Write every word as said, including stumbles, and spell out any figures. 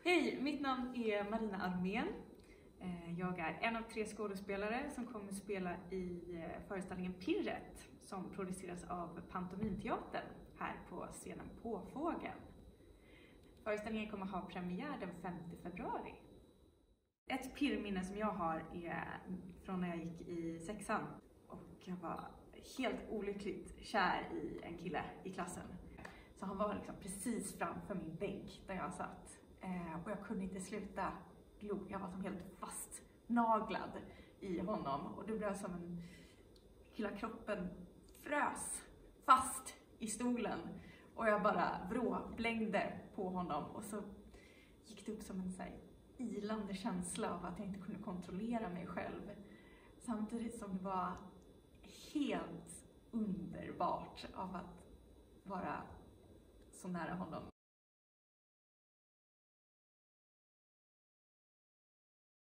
Hej, mitt namn är Marina Armén. Jag är en av tre skådespelare som kommer spela i föreställningen Pirret som produceras av Pantomimteatern här på scenen Påfågeln. Föreställningen kommer ha premiär den femte februari. Ett pirrminne som jag har är från när jag gick i sexan och jag var helt olyckligt kär i en kille i klassen. Så han var liksom precis framför min bänk där jag satt. Och jag kunde inte sluta glo. Jag var som helt fastnaglad i honom. Och det blev som en... Hela kroppen frös fast i stolen. Och jag bara vråblängde på honom. Och så gick det upp som en så här ilande känsla av att jag inte kunde kontrollera mig själv. Samtidigt som det var helt underbart av att vara så nära honom.